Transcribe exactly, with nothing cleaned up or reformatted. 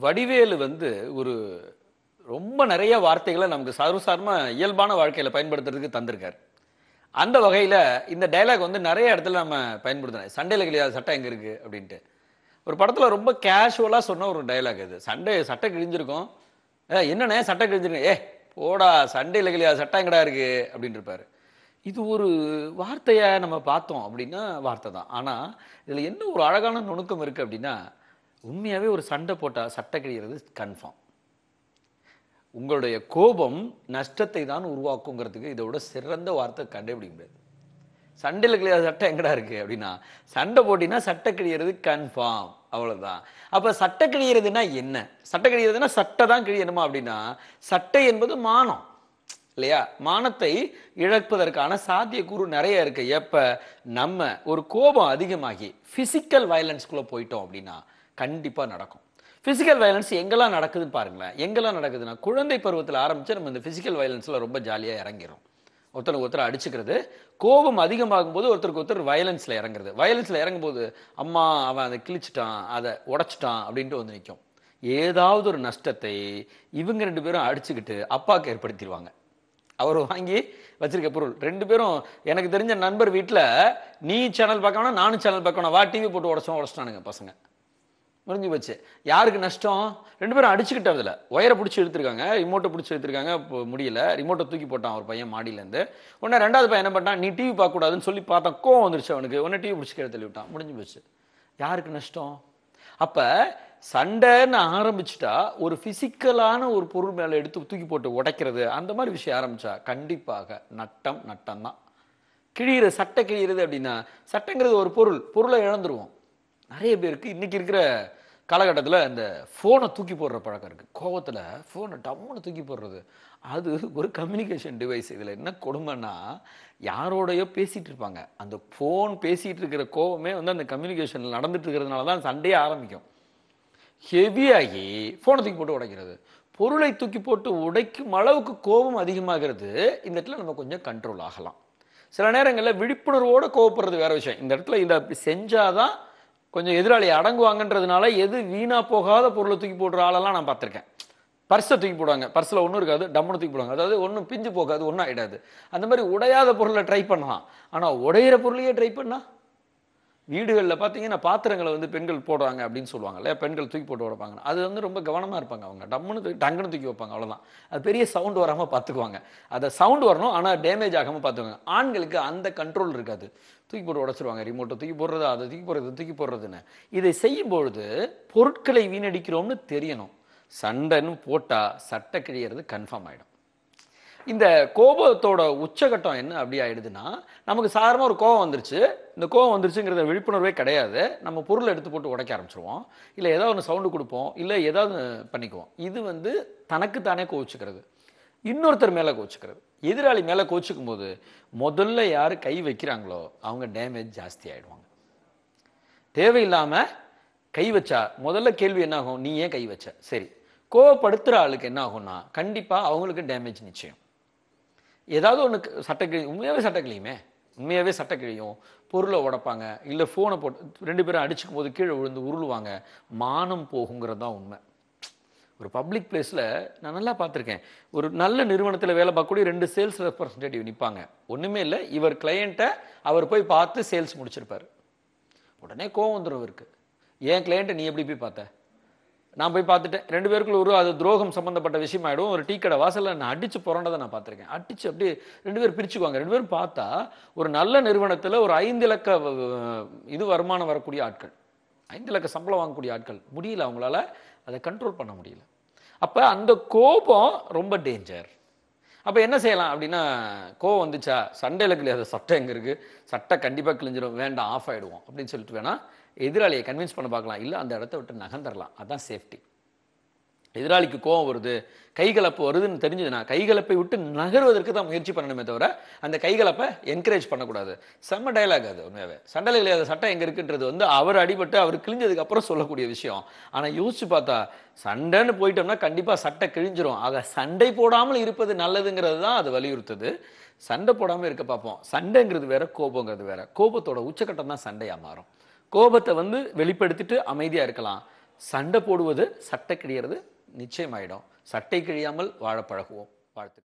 வடிவேலு வந்து ஒரு ரொம்ப நிறைய வார்த்தைகளை நமக்கு சர்வசாதாரணமா இயல்பான வாழ்க்கையில பயன்படுத்துறதுக்கு தந்திருக்காரு. அந்த வகையில இந்த டயலாக் வந்து நிறைய இடத்துல நம்ம பயன்படுத்துறோம். சண்டையில கிழியாத சட்டை எங்க இருக்கு அப்படின்ட்டு. ஒரு படத்துல ரொம்ப கேஷுவலா சொன்ன ஒரு டயலாக் இது. சண்டை சட்டை கிழிஞ்சிருக்கும். "ஏ என்னண்ணே சட்டை கிழிஞ்சிருக்கு?" "ஏ போடா சண்டையில கிழியாத சட்டை எங்கடா இருக்கு?" அப்படின்னு இருப்பாரு. இது ஒரு வார்த்தைய நம்ம பார்த்தோம் அப்படின்னா வார்த்தை தான். ஆனா இதுல என்ன ஒரு அழகான நுணுக்கம் இருக்கு அப்படின்னா, உண்மையாவே ஒரு சண்டை போட்டா சட்டை கிழியறது கன்ஃபார்ம். உங்களுடைய கோபம் நஷ்டத்தை தான் உருவாக்குங்கிறதுக்கு இதை விட சிறந்த வார்த்தை கண்டுபிடிக்க முடியாது. சண்டையில் கிழியாத சட்டை எங்கடா இருக்கு அப்படின்னா, சண்டை போட்டினா சட்டை கிழியறது கன்ஃபார்ம், அவ்வளவுதான். அப்ப சட்டை கிழியறதுன்னா என்ன? சட்டை கிழியறதுன்னா சட்டை தான் கிழியணுமா அப்படின்னா, சட்டை என்பது மானம் இல்லையா? மானத்தை இழப்பதற்கான சாத்தியக்கூறு நிறைய இருக்கு. எப்ப நம்ம ஒரு கோபம் அதிகமாகி பிசிக்கல் வயலன்ஸ்குள்ள போயிட்டோம் அப்படின்னா கண்டிப்பா நடக்கும். பிசிக்கல் வயலன்ஸ் எங்கெல்லாம் நடக்குதுன்னு பாருங்களேன். எங்கெல்லாம் நடக்குதுன்னா, குழந்தை பருவத்தில் ஆரம்பிச்சு நம்ம இந்த பிசிக்கல் வயலன்ஸ்ல ரொம்ப ஜாலியா இறங்கிறோம். ஒருத்தருக்கு ஒருத்தர் அடிச்சுக்கிறது, கோபம் அதிகமாகும் போது ஒருத்தருக்கு ஒருத்தர் வயலன்ஸ்ல இறங்குறது. வயலன்ஸ்ல இறங்கும் போது அம்மா அவன் அதை கிழிச்சிட்டான், அதை உடைச்சிட்டான் அப்படின்ட்டு வந்து நிற்கும். ஏதாவது ஒரு நஷ்டத்தை இவங்க ரெண்டு பேரும் அடிச்சுக்கிட்டு அப்பாவுக்கு ஏற்படுத்திடுவாங்க. அவர் வாங்கி வச்சிருக்க பொருள் ரெண்டு பேரும். எனக்கு தெரிஞ்ச நண்பர் வீட்டில் நீ சேனல் பார்க்கணும் நானும் சேனல் பார்க்கணும், வா டிவி போட்டு உடச்சோம் உடச்சிட்டானுங்க பசங்க. முடிஞ்சு போச்சு. யாருக்கு நஷ்டம்? ரெண்டு பேரும் அடிச்சுக்கிட்டதுல ஒயரை பிடிச்சி எடுத்திருக்காங்க, ரிமோட்டை பிடிச்சி எடுத்திருக்காங்க. முடியல, ரிமோட்டை தூக்கி போட்டான் ஒரு பையன் மாடியிலேருந்து. உடனே ரெண்டாவது பையன் என்ன பண்ணான், நீ டிவி பார்க்கக்கூடாதுன்னு சொல்லி பார்த்தான். கோவம் வந்துருச்சு அவனுக்கு. உடனே டிவி பிடிச்சி கீழே தள்ளி விட்டான். முடிஞ்சு போச்சு. யாருக்கு நஷ்டம்? அப்ப சண்டைன்னு ஆரம்பிச்சுட்டா ஒரு பிசிக்கலான ஒரு பொருள் மேல எடுத்து தூக்கி போட்டு உடைக்கிறது, அந்த மாதிரி விஷயம் ஆரம்பிச்சா கண்டிப்பாக நட்டம் நட்டம் தான். கிழியிற சட்டை கிழியிறது அப்படின்னா, சட்டைங்கிறது ஒரு பொருள், பொருளை இழந்துருவோம். நிறைய பேருக்கு இன்னைக்கு இருக்கிற காலகட்டத்தில் இந்த ஃபோனை தூக்கி போடுற பழக்கம் இருக்குது. கோவத்தில் ஃபோனை டம்முன்னு தூக்கி போடுறது, அது ஒரு கம்யூனிகேஷன் டிவைஸ். இதில் என்ன கொடுமைன்னா, யாரோடையோ பேசிகிட்டு இருப்பாங்க, அந்த ஃபோன் பேசிகிட்டு இருக்கிற கோவமே வந்து அந்த கம்யூனிகேஷனில் நடந்துட்டு இருக்கிறதுனால தான் சண்டையே ஆரம்பிக்கும். ஹெவியாகி ஃபோனை தூக்கி போட்டு உடைக்கிறது, பொருளை தூக்கி போட்டு உடைக்கும் அளவுக்கு கோபம் அதிகமாகிறது. இந்த இடத்துல நம்ம கொஞ்சம் கண்ட்ரோல் ஆகலாம். சில நேரங்களில் விழிப்புணர்வோடு கோவப்படுறது வேற விஷயம். இந்த இடத்துல இதை அப்படி செஞ்சாதான் கொஞ்சம் எதிராளி அடங்குவாங்கன்றதுனால எது வீணா போகாத பொருளை தூக்கி போடுற ஆளெல்லாம் நான் பார்த்துருக்கேன். பர்ஸை தூக்கி போடுவாங்க, பர்ஸில் ஒன்றும் இருக்காது, டம்முன்னு தூக்கி போடுவாங்க. அதாவது ஒன்றும் பிஞ்சு போகாது, ஒன்றும் ஆகிடாது. அந்த மாதிரி உடையாத பொருளை ட்ரை பண்ணலாம். ஆனால் உடையிற பொருளையே ட்ரை பண்ணா, வீடுகளில் பார்த்தீங்கன்னா பாத்திரங்களை வந்து பெண்கள் போடுறாங்க அப்படின்னு சொல்லுவாங்க இல்லையா, பெண்கள் தூக்கி போட்டு உடைப்பாங்க. அது வந்து ரொம்ப கவனமாக இருப்பாங்க. அவங்க டம்முன்னு தூக்கி டங்குன்னு தூக்கி வைப்பாங்க, அவ்வளோதான். அது பெரிய சவுண்ட் வராமல் பார்த்துக்குவாங்க. அதை சவுண்ட் வரணும், ஆனால் டேமேஜ் ஆகாமல் பார்த்துக்குவாங்க. ஆண்களுக்கு அந்த கண்ட்ரோல் இருக்காது. தூக்கி போட்டு உடைச்சிருவாங்க, ரிமோட்டை தூக்கி போடுறது, அதை தூக்கி போடுறது தூக்கி போடுறதுன்னு. இதை செய்யும் பொழுது பொருட்களை வீணடிக்கிறோம்னு தெரியணும். சண்டைன்னு போட்டால் சட்டை கிழியறது கன்ஃபார்ம் ஆகிடும். இந்த கோபத்தோட உச்சகட்டம் என்ன அப்படி ஆயிடுதுன்னா, நமக்கு சாதாரணமாக ஒரு கோபம் வந்துருச்சு, இந்த கோபம் வந்துருச்சுங்கிறத விழிப்புணர்வே கிடையாது. நம்ம பொருளை எடுத்து போட்டு உடைக்க ஆரம்பிச்சிருவோம், இல்லை ஏதாவது ஒன்று சவுண்டு கொடுப்போம், இல்லை ஏதாவது பண்ணிக்குவோம். இது வந்து தனக்கு தானே கோவிச்சுக்கிறது, இன்னொருத்தர் மேலே கோவிச்சுக்கிறது. எதிராளி மேலே கோவிச்சுக்கும் போது முதல்ல யார் கை வைக்கிறாங்களோ அவங்க டேமேஜ் ஜாஸ்தி ஆகிடுவாங்க. தேவையில்லாமல் கை வச்சா முதல்ல கேள்வி என்ன ஆகும், நீ ஏன் கை வச்ச? சரி, கோவப்படுத்துகிற ஆளுக்கு என்ன ஆகும்னா கண்டிப்பாக அவங்களுக்கு டேமேஜ் நிச்சயம். ஏதாவது ஒன்று சட்டை கிழி உண்மையாகவே சட்டை கிழியுமே, உண்மையாகவே சட்டை கிழியும், பொருளை உடைப்பாங்க, இல்லை ஃபோனை போட்டு ரெண்டு பேரும் அடிச்சுக்கும் போது கீழே விழுந்து உருளுவாங்க, மானம் போகுங்கிறது தான் உண்மை. ஒரு பப்ளிக் பிளேஸில் நான் நல்லா பார்த்துருக்கேன், ஒரு நல்ல நிறுவனத்தில் வேலை பார்க்கக்கூடிய ரெண்டு சேல்ஸ் ரெப்ரஸன்டேட்டிவ் நிற்பாங்க. ஒன்றுமே இல்லை, இவர் கிளையண்ட்டை அவர் போய் பார்த்து சேல்ஸ் முடிச்சிருப்பார். உடனே கோவம் வந்துடும் இவருக்கு, ஏன் கிளையண்ட்டை நீ எப்படி போய் பார்த்த, நான் போய் பார்த்துட்டேன். ரெண்டு பேருக்குள்ள ஒரு அது துரோகம் சம்பந்தப்பட்ட விஷயம் ஆகிடும். ஒரு டீ கடை வாசலில் நான் அடித்து புரண்டதை நான் பார்த்துருக்கேன். அடித்து அப்படியே ரெண்டு பேரும் பிரிச்சுக்குவாங்க. ரெண்டு பேரும் பார்த்தா ஒரு நல்ல நிறுவனத்தில் ஒரு ஐந்து இலக்க இது வருமானம் வரக்கூடிய ஆட்கள், ஐந்து இலக்க சம்பளம் வாங்கக்கூடிய ஆட்கள். முடியல, அவங்களால அதை கண்ட்ரோல் பண்ண முடியல. அப்போ அந்த கோபம் ரொம்ப டேஞ்சர். அப்போ என்ன செய்யலாம் அப்படின்னா, கோவம் வந்துச்சா சண்டையில் கிழியாத சட்டை எங்கே இருக்குது, சட்டை கண்டிப்பாக கிழிஞ்சிடும், வேண்டாம் ஆஃப் ஆகிடுவோம் அப்படின்னு சொல்லிட்டு வேணால் எதிராளியை கன்வின்ஸ் பண்ண பார்க்கலாம், இல்லை அந்த இடத்த விட்டு நகர்ந்துடலாம். அதுதான் சேஃப்டி. எதிராளிக்கு கோவம் வருது, கைகலப்பு வருதுன்னு தெரிஞ்சதுன்னா கைகலப்பை விட்டு நகர்வதற்கு தான் முயற்சி பண்ணணுமே தவிர அந்த கைகலப்பை என்கரேஜ் பண்ணக்கூடாது. செம்ம டைலாக் அது. உண்மையாகவே சண்டையில் கிழியாத சட்டை எங்கே இருக்குன்றது வந்து அவர் அடிபட்டு அவர் கிழிஞ்சதுக்கு அப்புறம் சொல்லக்கூடிய விஷயம். ஆனால் யோசிச்சு பார்த்தா சண்டைன்னு போயிட்டோம்னா கண்டிப்பாக சட்டை கிழிஞ்சிரும். ஆக சண்டை போடாமல் இருப்பது நல்லதுங்கிறது தான் அது வலியுறுத்துது. சண்டை போடாமல் இருக்க பார்ப்போம். சண்டைங்கிறது வேற, கோபங்கிறது வேற. கோபத்தோட உச்சக்கட்டம் தான் சண்டையாக மாறும். கோபத்தை வந்து வெளிப்படுத்திட்டு அமைதியாக இருக்கலாம், சண்டை போடுவது சட்டை கிழியறது நிச்சயமாயிடும். சட்டை கிழியாமல் வாழ பழகுவோம். வாழ்த்து.